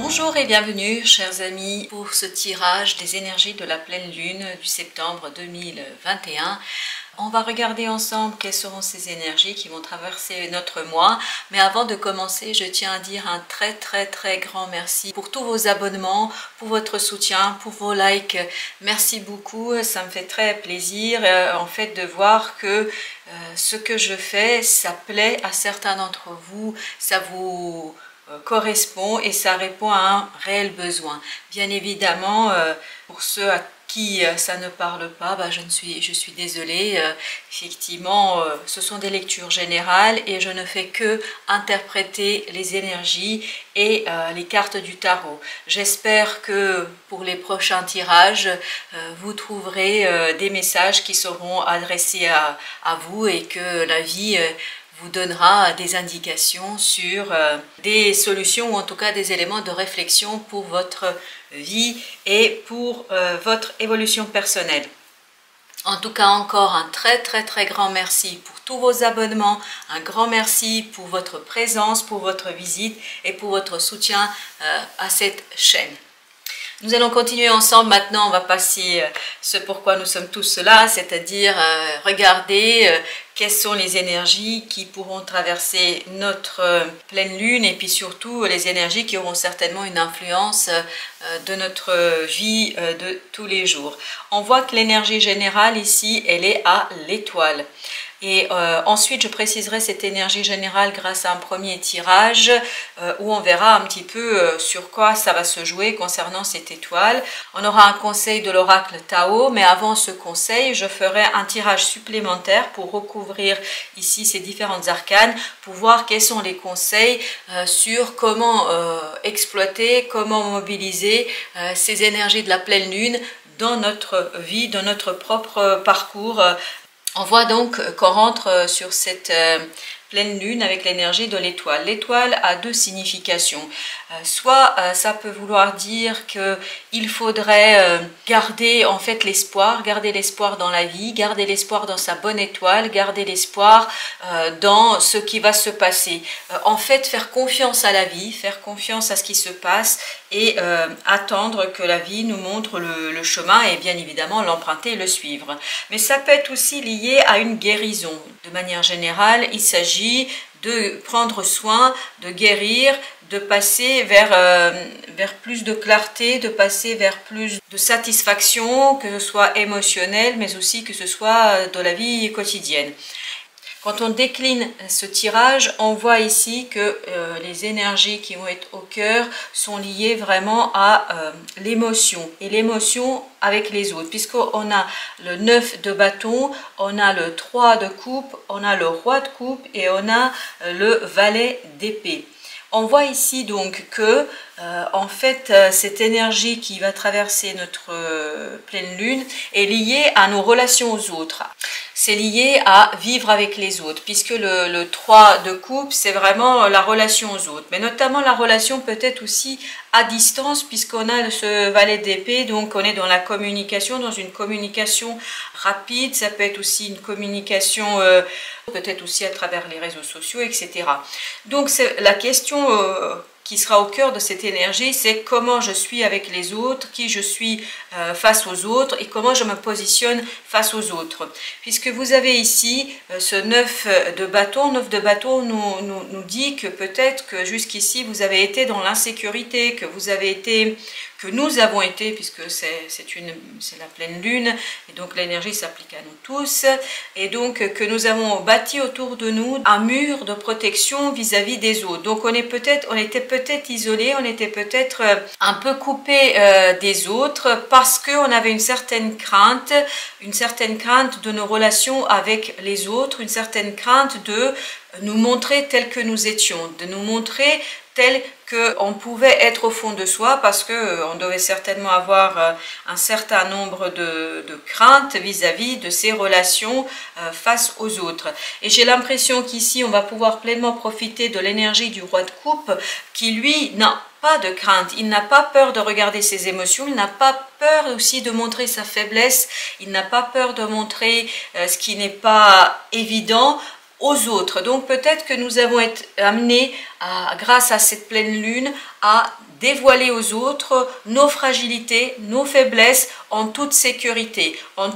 Bonjour et bienvenue chers amis pour ce tirage des énergies de la pleine lune du septembre 2021. On va regarder ensemble quelles seront ces énergies qui vont traverser notre mois. Mais avant de commencer, je tiens à dire un très grand merci pour tous vos abonnements, pour votre soutien, pour vos likes. Merci beaucoup, ça me fait très plaisir en fait de voir que ce que je fais, ça plaît à certains d'entre vous, ça vous correspond et ça répond à un réel besoin. Bien évidemment, pour ceux à qui ça ne parle pas, je suis désolée. Effectivement, ce sont des lectures générales et je ne fais que interpréter les énergies et les cartes du tarot. J'espère que pour les prochains tirages, vous trouverez des messages qui seront adressés à vous et que la vie vous donnera des indications sur des solutions ou en tout cas des éléments de réflexion pour votre vie et pour votre évolution personnelle. En tout cas, encore un très grand merci pour tous vos abonnements, un grand merci pour votre présence, pour votre visite et pour votre soutien à cette chaîne. Nous allons continuer ensemble maintenant, on va passer ce pourquoi nous sommes tous là, c'est-à-dire regarder quelles sont les énergies qui pourront traverser notre pleine lune et puis surtout les énergies qui auront certainement une influence de notre vie de tous les jours. On voit que l'énergie générale ici, elle est à l'étoile. Et ensuite, je préciserai cette énergie générale grâce à un premier tirage où on verra un petit peu sur quoi ça va se jouer concernant cette étoile. On aura un conseil de l'oracle Tao, mais avant ce conseil, je ferai un tirage supplémentaire pour recouvrir ici ces différentes arcanes, pour voir quels sont les conseils sur comment exploiter, comment mobiliser ces énergies de la pleine lune dans notre vie, dans notre propre parcours. On voit donc qu'on rentre sur cette pleine lune avec l'énergie de l'étoile. L'étoile a deux significations. Soit ça peut vouloir dire qu'il faudrait garder en fait l'espoir, garder l'espoir dans la vie, garder l'espoir dans sa bonne étoile, garder l'espoir dans ce qui va se passer. En fait, faire confiance à la vie, faire confiance à ce qui se passe et attendre que la vie nous montre le chemin et bien évidemment l'emprunter et le suivre. Mais ça peut être aussi lié à une guérison. De manière générale, il s'agit de prendre soin, de guérir, de passer vers plus de clarté, de passer vers plus de satisfaction, que ce soit émotionnelle, mais aussi que ce soit de la vie quotidienne. Quand on décline ce tirage, on voit ici que les énergies qui vont être au cœur sont liées vraiment à l'émotion. Et l'émotion avec les autres, puisqu'on a le 9 de bâton, on a le 3 de coupe, on a le roi de coupe et on a le valet d'épée. On voit ici donc que en fait cette énergie qui va traverser notre pleine lune est liée à nos relations aux autres. C'est lié à vivre avec les autres, puisque le 3 de coupe, c'est vraiment la relation aux autres. Mais notamment la relation peut-être aussi à distance, puisqu'on a ce valet d'épée, donc on est dans la communication, dans une communication rapide. Ça peut être aussi une communication, peut-être aussi à travers les réseaux sociaux, etc. Donc la question qui sera au cœur de cette énergie, c'est comment je suis avec les autres, qui je suis face aux autres et comment je me positionne face aux autres. Puisque vous avez ici ce 9 de bâton. 9 de bâton nous dit que peut-être que jusqu'ici vous avez été dans l'insécurité, que nous avons été, puisque c'est la pleine lune, et donc l'énergie s'applique à nous tous, et donc que nous avons bâti autour de nous un mur de protection vis-à-vis des autres. Donc on était peut-être isolés, on était peut-être un peu coupés des autres, parce qu'on avait une certaine crainte de nos relations avec les autres, une certaine crainte de nous montrer tels que nous étions, de nous montrer tel qu'on pouvait être au fond de soi, parce qu'on devait certainement avoir un certain nombre de craintes vis-à-vis de ces relations face aux autres. Et j'ai l'impression qu'ici, on va pouvoir pleinement profiter de l'énergie du roi de coupe, qui lui n'a pas de crainte, il n'a pas peur de regarder ses émotions, il n'a pas peur aussi de montrer sa faiblesse, il n'a pas peur de montrer ce qui n'est pas évident, aux autres. Donc peut-être que nous avons été amenés, grâce à cette pleine lune, à dévoiler aux autres nos fragilités, nos faiblesses en toute sécurité,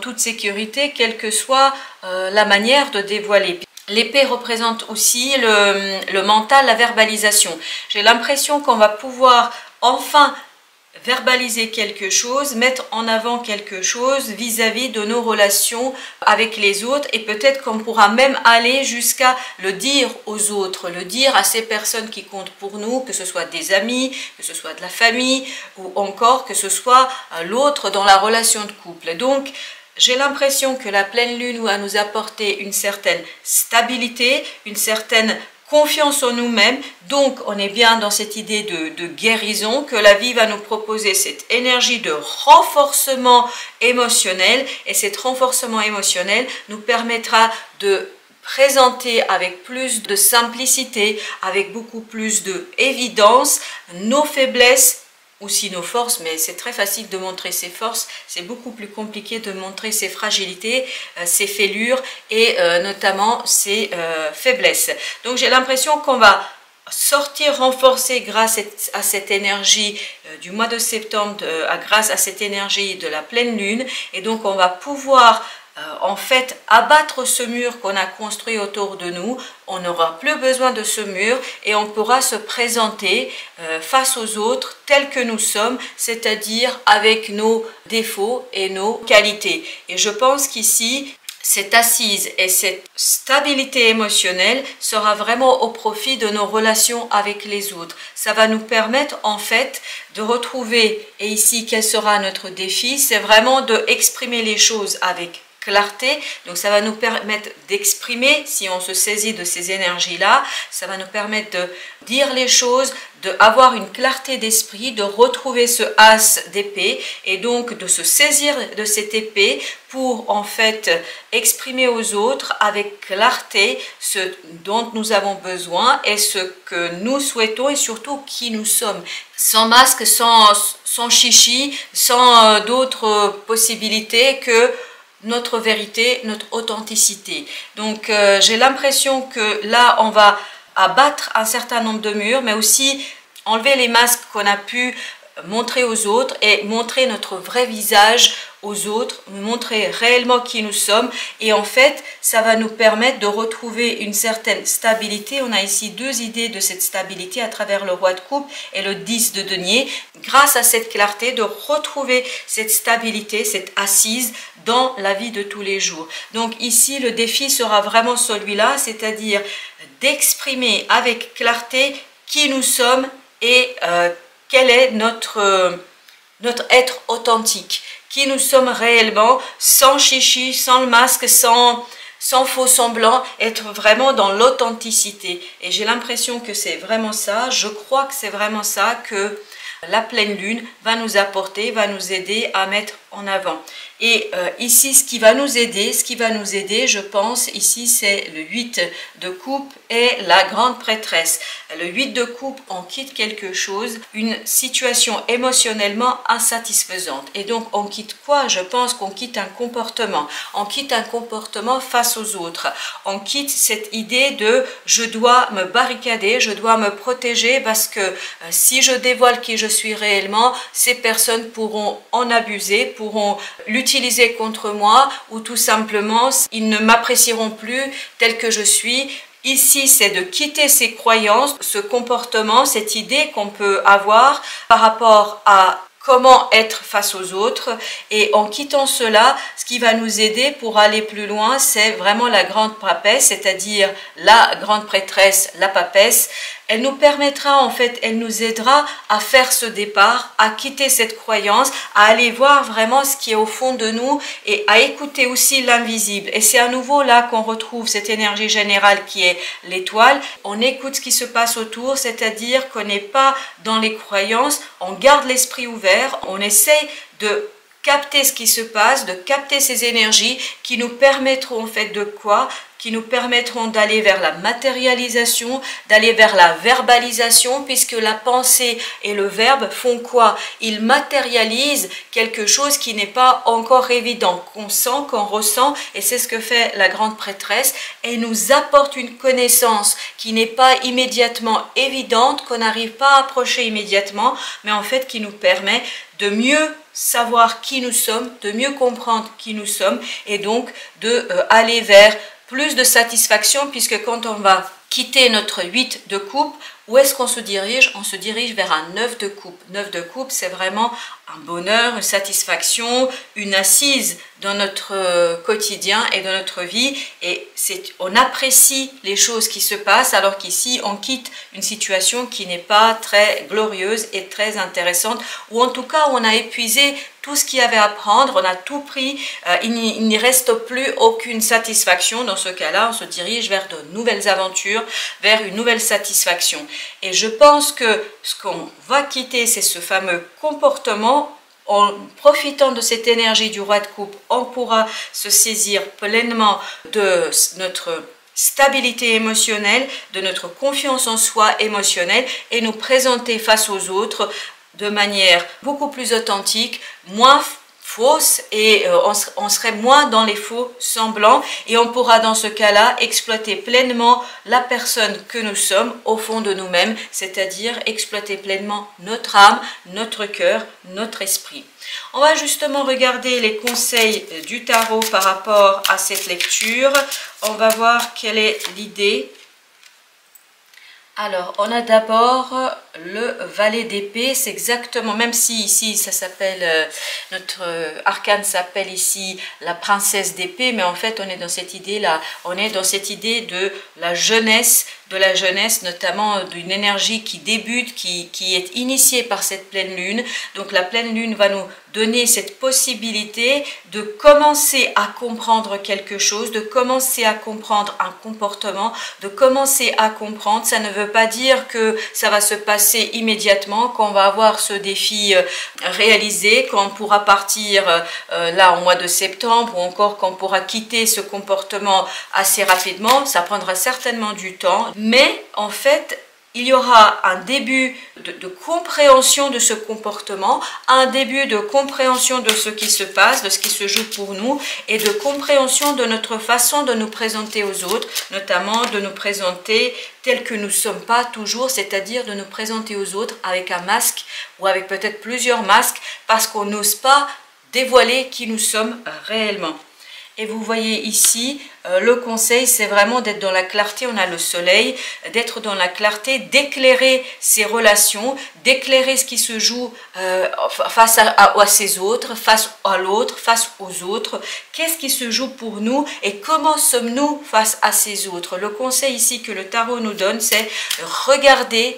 quelle que soit la manière de dévoiler. L'épée représente aussi le mental, la verbalisation. J'ai l'impression qu'on va pouvoir enfin verbaliser quelque chose, mettre en avant quelque chose vis-à-vis de nos relations avec les autres, et peut-être qu'on pourra même aller jusqu'à le dire aux autres, le dire à ces personnes qui comptent pour nous, que ce soit des amis, que ce soit de la famille, ou encore que ce soit l'autre dans la relation de couple. Donc, j'ai l'impression que la pleine lune va nous apporter une certaine stabilité, une certaine confiance en nous-mêmes. Donc on est bien dans cette idée de guérison, que la vie va nous proposer cette énergie de renforcement émotionnel, et cet renforcement émotionnel nous permettra de présenter avec plus de simplicité, avec beaucoup plus d'évidence nos faiblesses, aussi nos forces, mais c'est très facile de montrer ses forces, c'est beaucoup plus compliqué de montrer ses fragilités, ses fêlures et notamment ses faiblesses. Donc j'ai l'impression qu'on va sortir renforcé grâce à cette énergie du mois de septembre, grâce à cette énergie de la pleine lune, et donc on va pouvoir en fait abattre ce mur qu'on a construit autour de nous. On n'aura plus besoin de ce mur et on pourra se présenter face aux autres tels que nous sommes, c'est-à-dire avec nos défauts et nos qualités. Et je pense qu'ici, cette assise et cette stabilité émotionnelle sera vraiment au profit de nos relations avec les autres. Ça va nous permettre en fait de retrouver, et ici quel sera notre défi, c'est vraiment d'exprimer les choses avec clarté. Donc ça va nous permettre d'exprimer, si on se saisit de ces énergies-là, ça va nous permettre de dire les choses, d'avoir une clarté d'esprit, de retrouver ce as d'épée et donc de se saisir de cette épée pour en fait exprimer aux autres avec clarté ce dont nous avons besoin et ce que nous souhaitons et surtout qui nous sommes. Sans masque, sans chichi, sans d'autres possibilités que notre vérité, notre authenticité. Donc j'ai l'impression que là on va abattre un certain nombre de murs, mais aussi enlever les masques qu'on a pu montrer aux autres et montrer notre vrai visage aux autres, montrer réellement qui nous sommes, et en fait ça va nous permettre de retrouver une certaine stabilité. On a ici deux idées de cette stabilité à travers le roi de coupe et le 10 de denier, grâce à cette clarté de retrouver cette stabilité, cette assise dans la vie de tous les jours. Donc ici le défi sera vraiment celui-là, c'est-à-dire d'exprimer avec clarté qui nous sommes et quel est notre être authentique, qui nous sommes réellement, sans chichi, sans le masque, sans faux semblant, être vraiment dans l'authenticité. Et j'ai l'impression que c'est vraiment ça, je crois que c'est vraiment ça que la pleine lune va nous apporter, va nous aider à mettre en avant. Et ici, ce qui va nous aider, je pense, ici, c'est le 8 de coupe et la grande prêtresse. Le 8 de coupe, on quitte quelque chose, une situation émotionnellement insatisfaisante. Et donc, on quitte quoi? Je pense qu'on quitte un comportement. On quitte un comportement face aux autres. On quitte cette idée de « je dois me barricader, je dois me protéger parce que si je dévoile qui je suis réellement, ces personnes pourront en abuser, pourront l'utiliser contre moi, ou tout simplement ils ne m'apprécieront plus tel que je suis ». Ici, c'est de quitter ces croyances, ce comportement, cette idée qu'on peut avoir par rapport à comment être face aux autres, et en quittant cela, ce qui va nous aider pour aller plus loin, c'est vraiment la grande papesse, c'est-à-dire la grande prêtresse, la papesse. Elle nous permettra, en fait, elle nous aidera à faire ce départ, à quitter cette croyance, à aller voir vraiment ce qui est au fond de nous et à écouter aussi l'invisible. Et c'est à nouveau là qu'on retrouve cette énergie générale qui est l'étoile. On écoute ce qui se passe autour, c'est-à-dire qu'on n'est pas dans les croyances, on garde l'esprit ouvert, on essaye de capter ce qui se passe, de capter ces énergies qui nous permettront en fait de quoi? qui nous permettront d'aller vers la matérialisation, d'aller vers la verbalisation, puisque la pensée et le verbe font quoi? Ils matérialisent quelque chose qui n'est pas encore évident, qu'on sent, qu'on ressent, et c'est ce que fait la grande prêtresse. Elle nous apporte une connaissance qui n'est pas immédiatement évidente, qu'on n'arrive pas à approcher immédiatement, mais en fait qui nous permet de mieux savoir qui nous sommes, de mieux comprendre qui nous sommes, et donc de aller vers plus de satisfaction, puisque quand on va quitter notre 8 de coupe, où est-ce qu'on se dirige? On se dirige vers un 9 de coupe. 9 de coupe, c'est vraiment un bonheur, une satisfaction, une assise dans notre quotidien et dans notre vie. Et on apprécie les choses qui se passent, alors qu'ici, on quitte une situation qui n'est pas très glorieuse et très intéressante, ou en tout cas, on a épuisé tout ce qu'il y avait à prendre, on a tout pris, il n'y reste plus aucune satisfaction. Dans ce cas-là, on se dirige vers de nouvelles aventures, vers une nouvelle satisfaction. Et je pense que ce qu'on va quitter, c'est ce fameux comportement. En profitant de cette énergie du roi de coupe, on pourra se saisir pleinement de notre stabilité émotionnelle, de notre confiance en soi émotionnelle, et nous présenter face aux autres de manière beaucoup plus authentique, moins fausse, et on serait moins dans les faux semblants, et on pourra dans ce cas-là exploiter pleinement la personne que nous sommes au fond de nous-mêmes, c'est-à-dire exploiter pleinement notre âme, notre cœur, notre esprit. On va justement regarder les conseils du tarot par rapport à cette lecture. On va voir quelle est l'idée. Alors, on a d'abord le valet d'épée, c'est exactement, même si ici ça s'appelle, notre arcane s'appelle ici la princesse d'épée, mais en fait on est dans cette idée-là, on est dans cette idée de la jeunesse, notamment d'une énergie qui débute, qui est initiée par cette pleine lune. Donc la pleine lune va nous donner cette possibilité de commencer à comprendre quelque chose, de commencer à comprendre un comportement, de commencer à comprendre. Ça ne veut pas dire que ça va se passer immédiatement, qu'on va avoir ce défi réalisé, qu'on pourra partir là au mois de septembre, ou encore qu'on pourra quitter ce comportement assez rapidement. Ça prendra certainement du temps, mais en fait il y aura un début de compréhension de ce comportement, un début de compréhension de ce qui se passe, de ce qui se joue pour nous, et de compréhension de notre façon de nous présenter aux autres, notamment de nous présenter tels que nous ne sommes pas toujours, c'est-à-dire de nous présenter aux autres avec un masque, ou avec peut-être plusieurs masques, parce qu'on n'ose pas dévoiler qui nous sommes réellement. Et vous voyez ici, le conseil, c'est vraiment d'être dans la clarté. On a le soleil, d'être dans la clarté, d'éclairer ses relations, d'éclairer ce qui se joue face à ses autres, face à l'autre, face aux autres. Qu'est-ce qui se joue pour nous et comment sommes-nous face à ces autres? Le conseil ici que le tarot nous donne, c'est regardez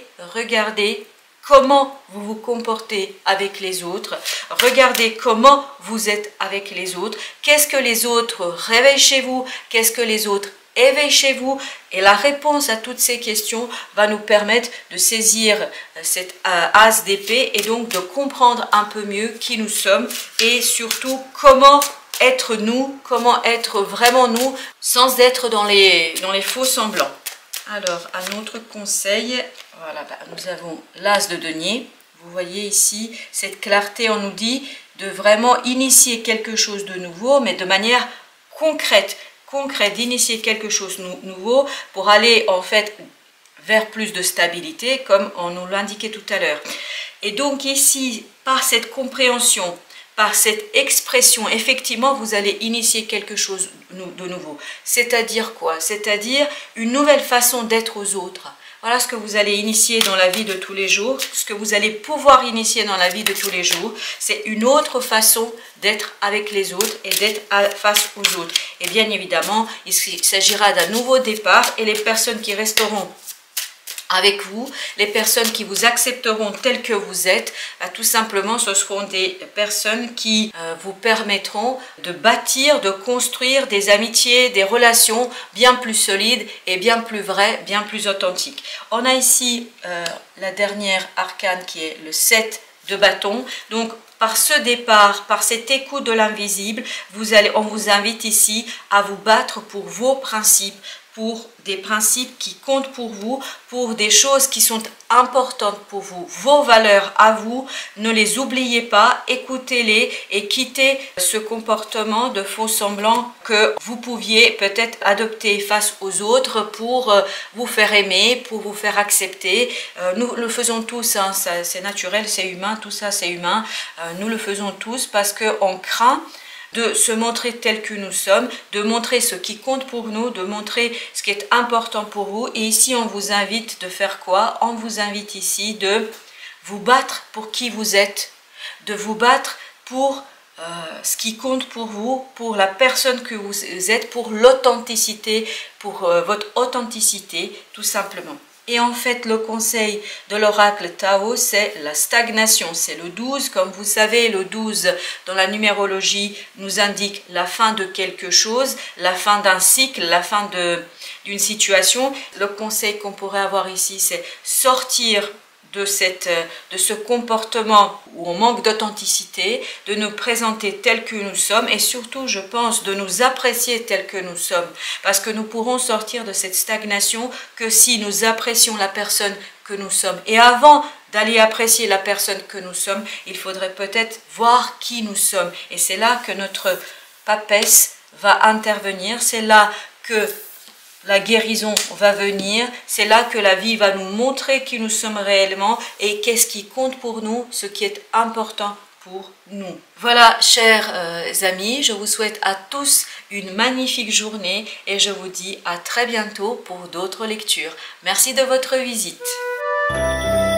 comment vous vous comportez avec les autres. Regardez comment vous êtes avec les autres. Qu'est-ce que les autres réveillent chez vous? Qu'est-ce que les autres éveillent chez vous? Et la réponse à toutes ces questions va nous permettre de saisir cette as d'épée, et donc de comprendre un peu mieux qui nous sommes, et surtout comment être nous, comment être vraiment nous, sans être dans les faux semblants. Alors, un autre conseil, voilà, nous avons l'as de denier. Vous voyez ici, cette clarté, on nous dit de vraiment initier quelque chose de nouveau, mais de manière concrète, d'initier quelque chose de nouveau pour aller en fait vers plus de stabilité, comme on nous l'indiquait tout à l'heure. Et donc ici, par cette compréhension, par cette expression, effectivement, vous allez initier quelque chose de nouveau. C'est-à-dire quoi? C'est-à-dire une nouvelle façon d'être aux autres. Voilà ce que vous allez initier dans la vie de tous les jours, ce que vous allez pouvoir initier dans la vie de tous les jours. C'est une autre façon d'être avec les autres et d'être face aux autres. Et bien évidemment, il s'agira d'un nouveau départ, et les personnes qui resteront avec vous, les personnes qui vous accepteront tels que vous êtes, tout simplement ce seront des personnes qui vous permettront de bâtir, de construire des amitiés, des relations bien plus solides et bien plus vraies, bien plus authentiques. On a ici la dernière arcane qui est le 7 de bâton. Donc par ce départ, par cette écoute de l'invisible, on vous invite ici à vous battre pour vos principes, pour des principes qui comptent pour vous, pour des choses qui sont importantes pour vous, vos valeurs à vous, ne les oubliez pas, écoutez-les et quittez ce comportement de faux semblant que vous pouviez peut-être adopter face aux autres pour vous faire aimer, pour vous faire accepter. Nous le faisons tous, hein, c'est naturel, c'est humain, tout ça c'est humain, nous le faisons tous parce qu'on craint de se montrer tel que nous sommes, de montrer ce qui compte pour nous, de montrer ce qui est important pour vous. Et ici, on vous invite de faire quoi? On vous invite ici de vous battre pour qui vous êtes, de vous battre pour ce qui compte pour vous, pour la personne que vous êtes, pour l'authenticité, pour votre authenticité, tout simplement. Et en fait, le conseil de l'oracle Tao, c'est la stagnation. C'est le 12. Comme vous savez, le 12 dans la numérologie nous indique la fin de quelque chose, la fin d'un cycle, la fin d'une situation. Le conseil qu'on pourrait avoir ici, c'est sortir de ce comportement où on manque d'authenticité, de nous présenter tel que nous sommes et surtout, je pense, de nous apprécier tel que nous sommes. Parce que nous pourrons sortir de cette stagnation que si nous apprécions la personne que nous sommes. Et avant d'aller apprécier la personne que nous sommes, il faudrait peut-être voir qui nous sommes. Et c'est là que notre papesse va intervenir, c'est là que la guérison va venir, c'est là que la vie va nous montrer qui nous sommes réellement et qu'est-ce qui compte pour nous, ce qui est important pour nous. Voilà, chers amis, je vous souhaite à tous une magnifique journée et je vous dis à très bientôt pour d'autres lectures. Merci de votre visite.